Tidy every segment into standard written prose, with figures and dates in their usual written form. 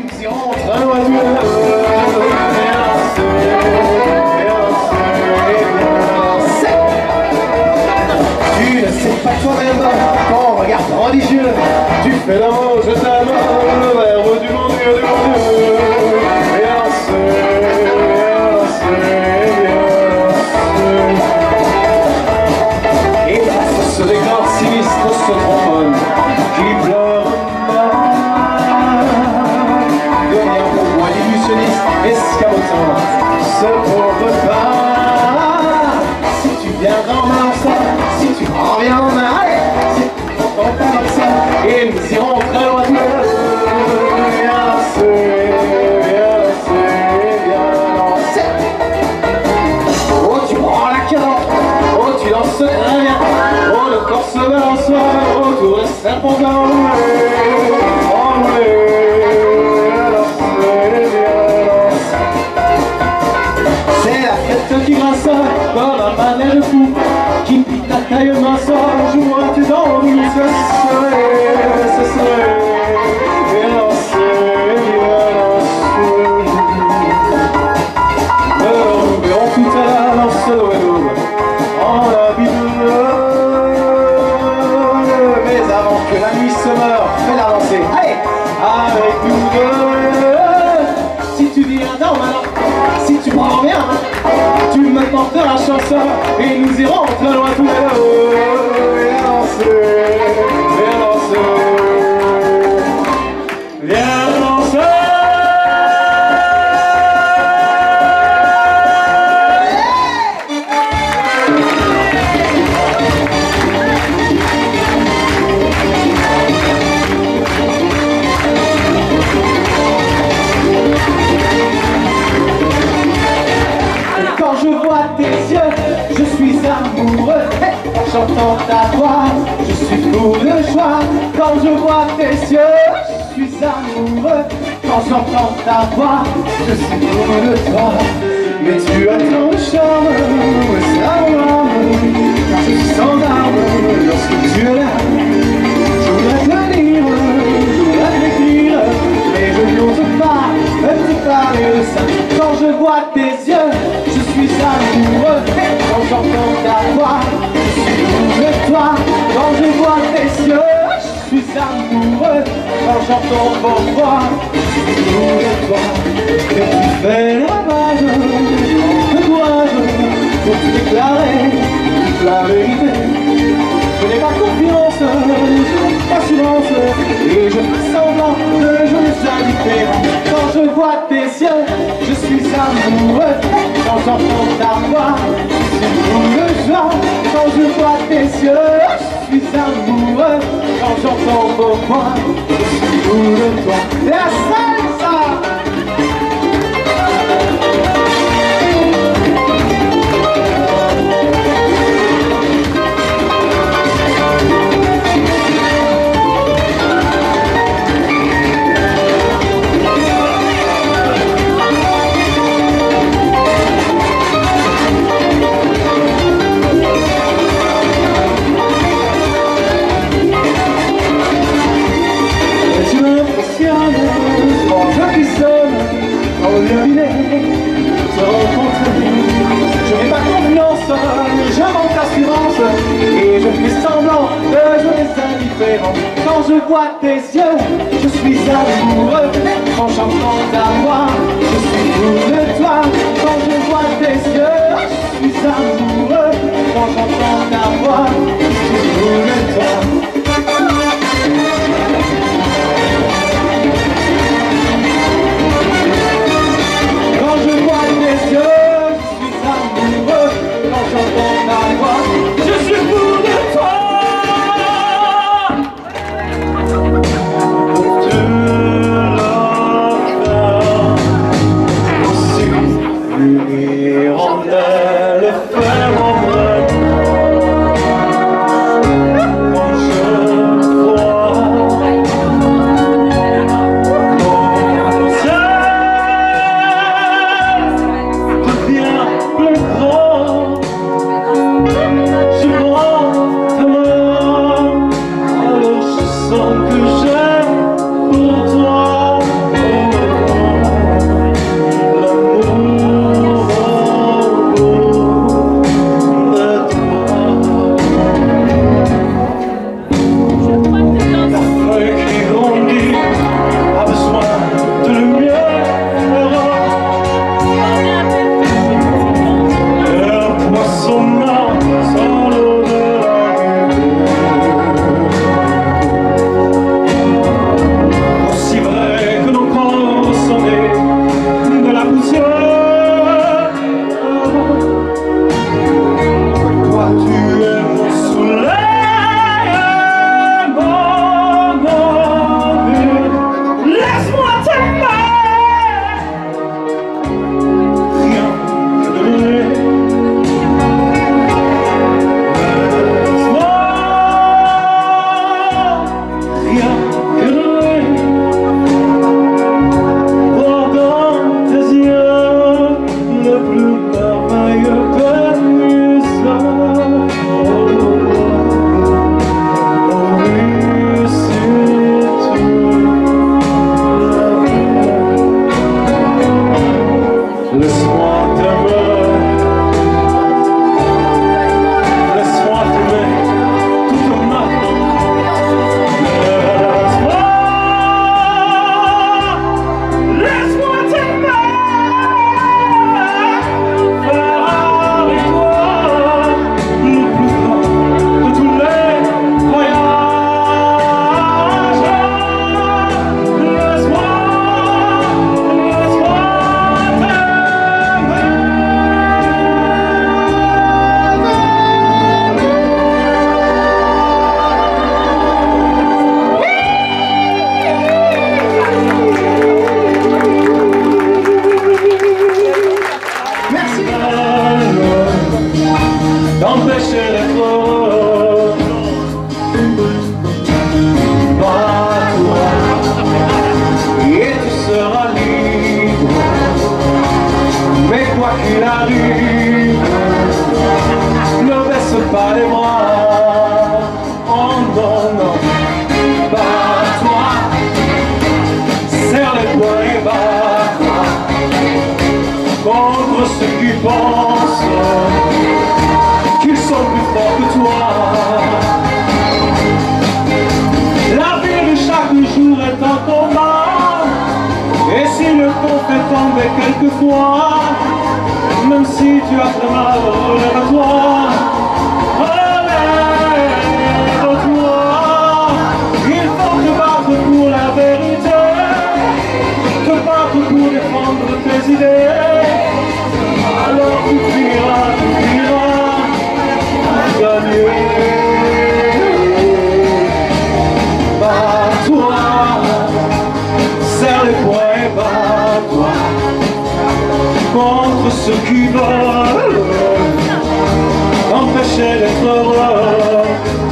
nous irons très loin tous les deux. Tu ne sais pas toi-même qu'en regardant les yeux, tu fais l'amour, je t'aime, le verbe du bon Dieu, du bon Dieu. Et face à ce décor sinistre, ce trombone qui pleure devient pour moi l'illusionniste escamotant ce pauvre pas. Si tu viendras en mars, si tu reviens en mal, si tu t'entends pas comme ça, et nous irons très loin tous les deux. Oh, tu prends la cadence, oh, tu danses très bien, oh, le corps se balance autour des serpents c'est la fête qui grince comme un panel fou qui pique ta taille mince, joue-moi-tu dans le ce serait nous verrons tout à l'heure dans ce dodo en habit bleu. Mais avant que la nuit se meure, fais-la danser, allez, avec nous deux. Si tu viens dans ma langue, si tu prends bien, tu me porteras chance et nous irons très loin tous les deux. Viens danser, viens danser, viens danser. Quand je vois tes yeux, je suis amoureux. J'entends ta voix, je suis fou de joie. Quand je vois tes yeux, je suis amoureux. Quand j'entends ta voix, je suis fou de toi. Mais tu as tant de charme, c'est un homme. Car je suis sans arme lorsque tu es là. Je voudrais te dire, je voudrais te dire, mais je n'ose pas te parler de ça. Quand je vois tes yeux, je suis amoureux. Quand j'entends ta voix, je suis fou de toi. Quand je vois tes yeux, je suis amoureux. Quand j'entends ton voix, je suis fou de toi. Mais tu fais ravage, de courage pour te déclarer toute la vérité. Je n'ai pas confiance, je n'ai pas assurance, et je fais semblant de jouer indifférent. Quand je vois tes yeux, je suis amoureux. Quand j'entends ta voix, je suis fou de joie. Quand je vois tes yeux, je suis amoureux. Quand j'entends vos voix, je suis fou de toi. La salsa! Je n'ai pas confiance, je manque d'assurance et je fais semblant de jouer indifférent. Quand je vois tes yeux, je suis amoureux. Quand j'entends ta voix, je suis fou de toi. Quand je vois tes yeux, je suis amoureux. Quand j'entends ta voix, je suis fou de toi. Quand je vois tes yeux, je suis amoureux. Quand j'entends ta voix, je suis fou de toi. Tu l'as aussi, l'hirondelle fait mon rêve. D'empêcher d'être heureux. Bat-toi et tu seras libre. Mais quoi qu'il arrive, ne baisse pas les bras. Oh non, non. Bat-toi, serre les poings et bat-toi contre ceux qui pensent qu'ils sont plus forts que toi. La vie de chaque jour est un combat, et si le ton fait tomber quelquefois, même si tu as très mal, relève-toi. Relève-toi. Il faut te battre pour la vérité, te battre pour défendre tes idées. Alors tu finiras, gagner. Bat-toi, serre les poings et bat-toi contre ceux qui veulent t'empêcher d'être heureux.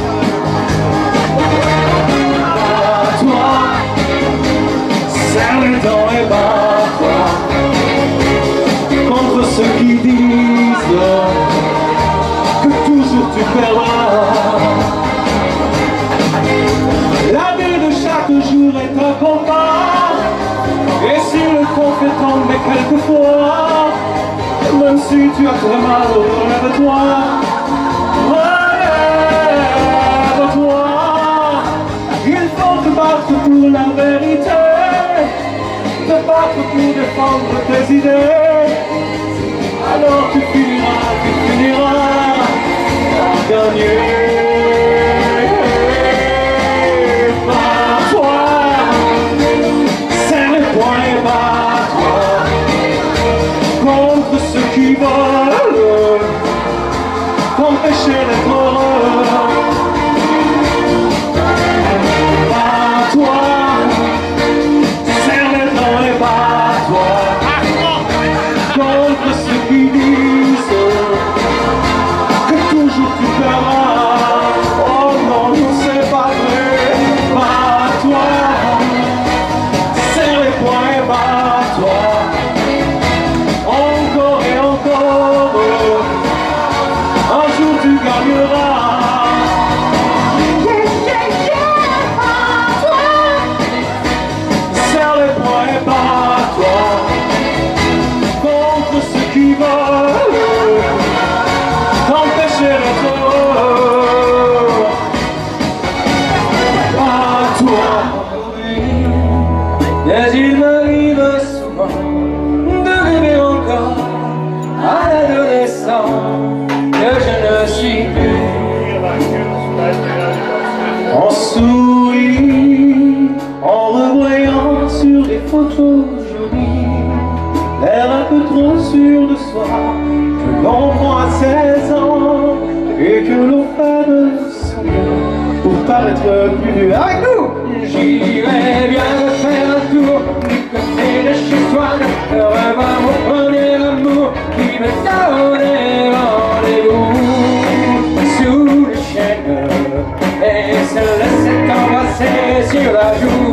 Bat-toi, serre les dents et bat-toi contre ceux qui disent que toujours tu perdras. La vie de chaque jour est un combat, et si le ton fait tomber quelquefois, même si tu as très mal, relève-toi. Relève-toi. Il faut te battre pour la vérité, te battre pour défendre tes idées. Alors tu finiras gagner. Bat-toi, serre les poings et bat-toi contre ceux qui veulent t'empêcher d'être heureux. Bat-toi, serre les dents et bat-toi contre ceux qui disent que toujours tu perdras. Oh non, c'est pas vrai. Bat-toi, serre les poings et bat-toi encore et encore. Un jour tu gagneras. Bat-toi, serre les poings et bat-toi contre ceux qui veulent t'empêcher d'être heureux. Bat-toi. Mais il m'arrive souvent de rêver encore à l'adolescent que je ne suis plus. On sourit en revoyant sur les photos jolies, l'air un peu trop sûr de soi que l'on prend à 16 ans et que l'on fait de son mieux pour paraître plus vieux. Avec nous, j'irais bien faire un tour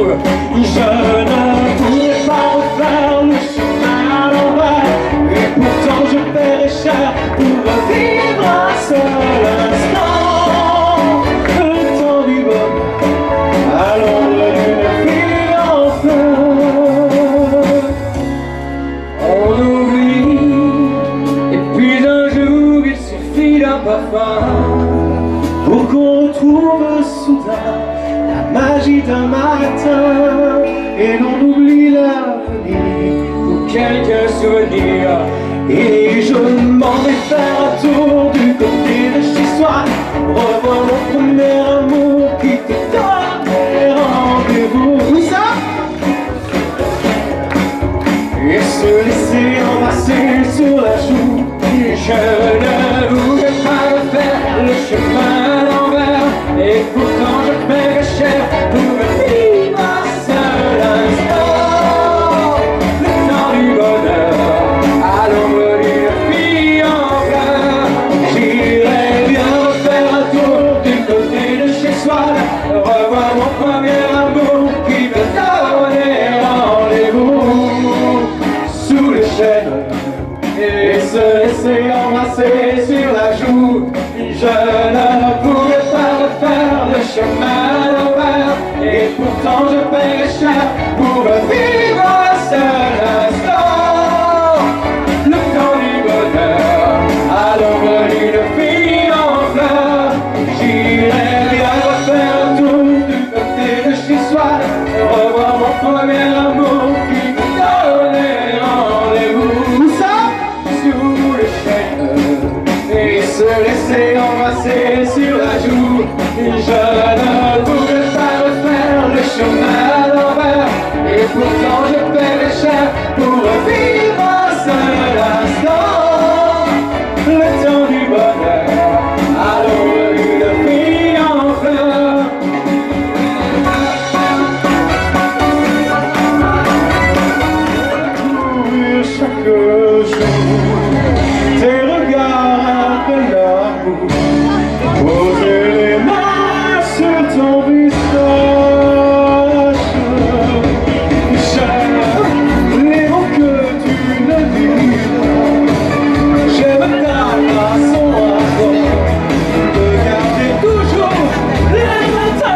Je ne pourrais pas refaire le chemin à l'envers, et pourtant je paierais cher pour revivre un seul instant. Le temps du bonheur à l'ombre d'une vie en fleurs. On oublie, et puis un jour il suffit d'un parfum pour qu'on retrouve soudain la magie d'un matin, et l'on oublie l'avenir pour quelques souvenirs. Et je m'en vais faire un tour du côté de chez soi, revoir mon premier amour qui te donnait rendez-vous. Où ça? Et se laisser embrasser sur la joue. Je ne voulais pas refaire le chemin à l'envers, et pourtant je paierais cher pour vivre un seul instant. Le temps du bonheur à l'ombre d'une fille en fleurs. J'irais bien refaire un tour du côté de chez soi, revoir mon premier amour qui me donnait rendez-vous sous les chênes, et se laisser embrasser sur la joue. Je ne pourrais pas refaire le chemin à l'envers, et pourtant je paierais cher pour vivre un seul instant. Le temps du bonheur à l'ombre d'une fille en fleurs. J'irais bien refaire un tour du côté de chez soi, revoir mon premier amour qui me donnait rendez-vous. Où ça? Sous les chênes, et se laisser embrasser sur la joue. Je ne pourrais pas refaire le chemin à l'envers, et pourtant je paierais cher pour vivre un seul instant. Le temps du bonheur à l'ombre d'une fille en fleurs. Chaque jour tes regards de l'amour, poser les mains sur ton visage. J'aime les mots que tu ne dis pas, j'aime ta façon à toi de garder toujours les messages.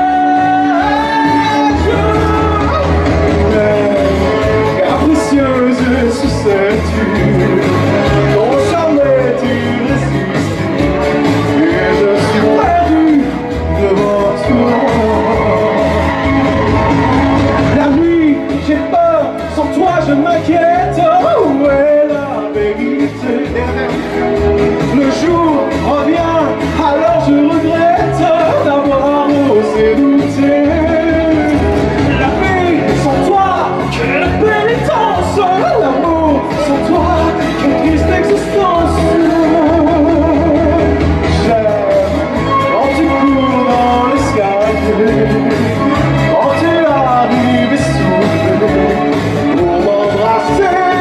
Car précieuse sucette-tu, ton charme est irrésistible, et je suis perdu devant toi. La nuit, j'ai peur, sans toi je m'inquiète. Où est la vérité? Le jour revient, alors je regrette d'avoir osé douter. La vie, sans toi, quelle pénitence. L'amour, sans toi, quelle triste existence. J'aime quand tu cours dans l'escalier, quand tu arrives essoufflé pour m'embrasser.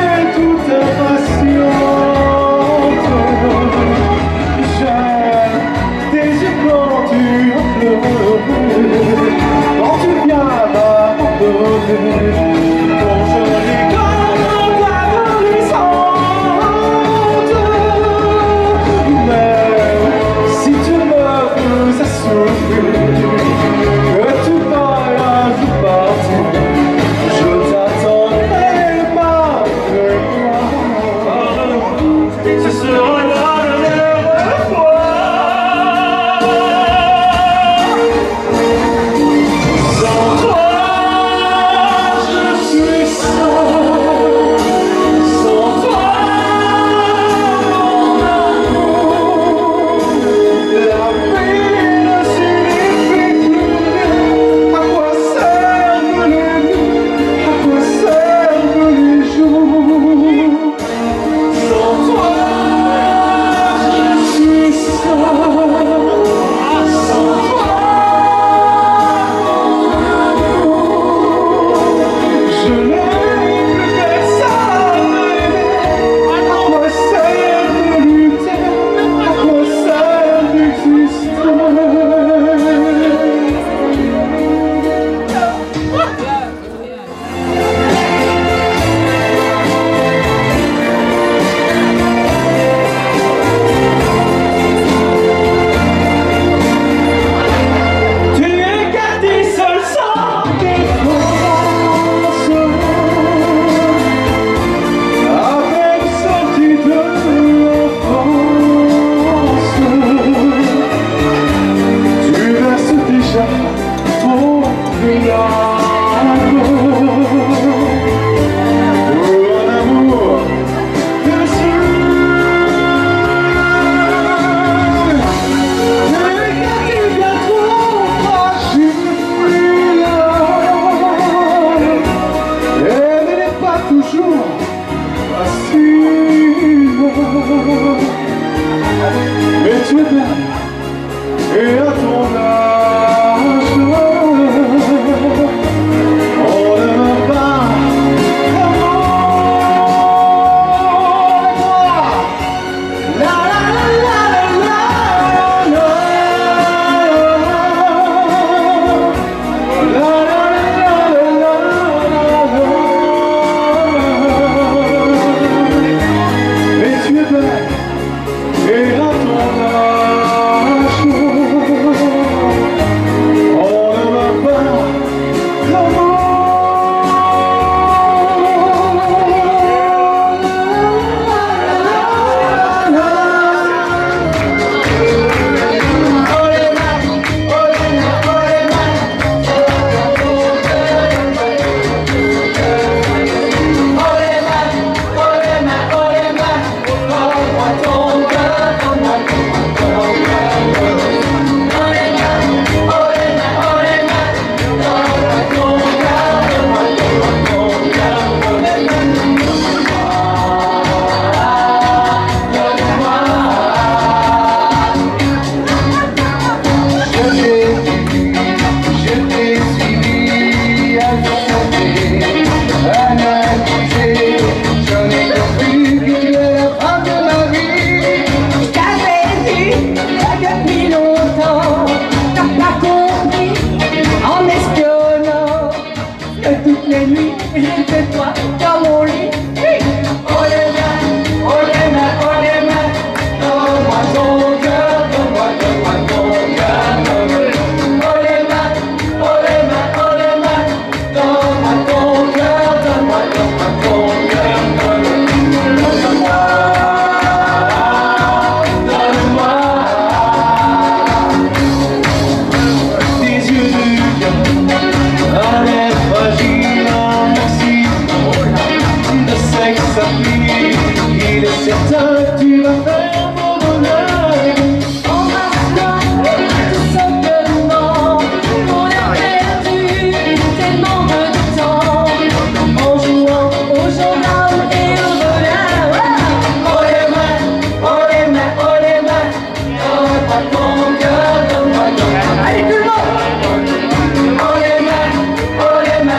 toi dans mon lit. Oh les mains, donne-moi ton cœur, donne-moi ton cœur, oh les mains, donne-moi ton cœur, donne-moi ton cœur, donne-moi des yeux de cœur, un air fragile, un merci de sexe à pluie. Il est certain que tu vas faire mon bonheur. Embrasse-moi tout simplement. On a perdu tellement de temps en jouant aux gendarmes et aux voleurs. Oh les mains, donne-moi ton cœur, donne-moi ton cœur. Allez tout le monde! Oh les mains, donne-moi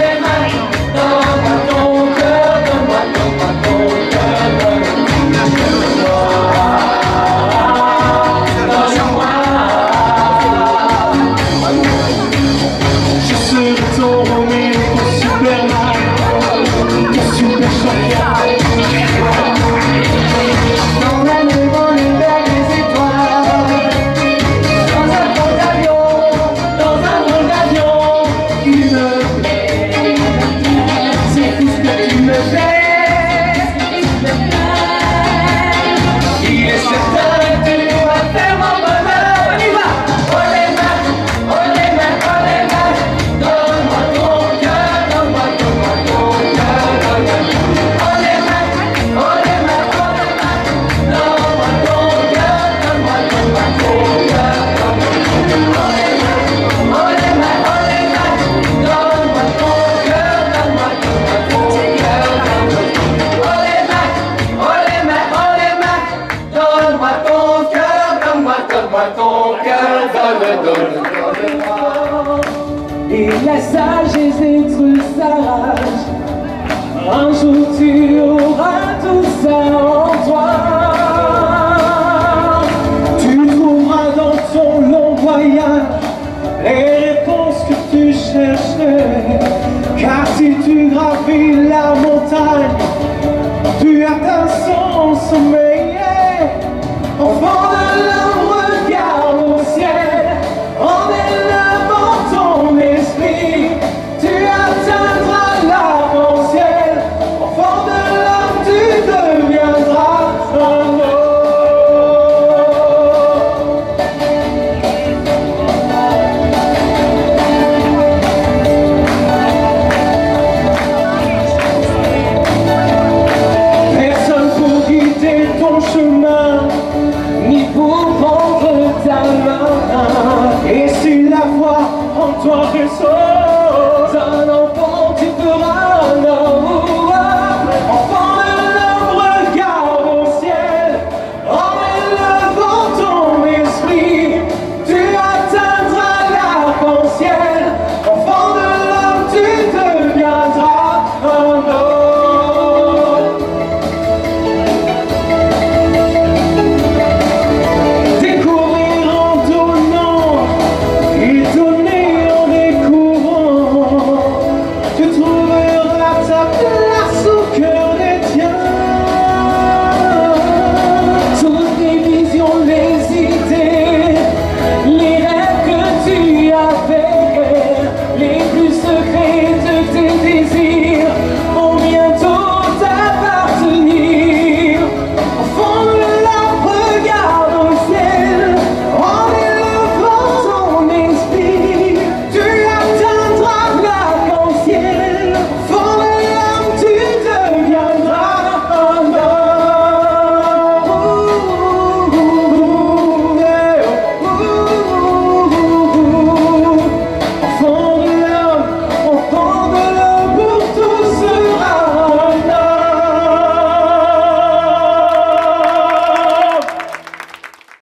ton cœur, donne-moi ton cœur, je serai ton Roméo, ton Superman, ton super champion. Dans la nuit, dans les vers des étoiles, dans un drôle d'avion qui me plaît. C'est tout ce que tu me fais. Il est certain que tu vas faire mon bonheur. On y va. Oh les mains, donne-moi ton cœur, donne-moi ton cœur, oh les mains, donne-moi ton cœur, donne-moi ton cœur, oh les mains, donne-moi ton cœur, donne-moi ton cœur, oh les mains, donne-moi ton cœur, donne-moi ton cœur, donne-moi. Et la sagesse d'être sage, un jour tu auras tout ça en toi. Tu trouveras dans ton long voyage les réponses que tu cherchais. Car si tu gravis la montagne, tu atteins son sommet. Enfant de l'homme, regarde au ciel, en élevant ton esprit, tu atteindras l'arc-en-ciel. Enfant de l'homme, tu deviendras un homme. Personne pour guider ton chemin, Ni pour prendre ta main. et si la foi en toi résonne,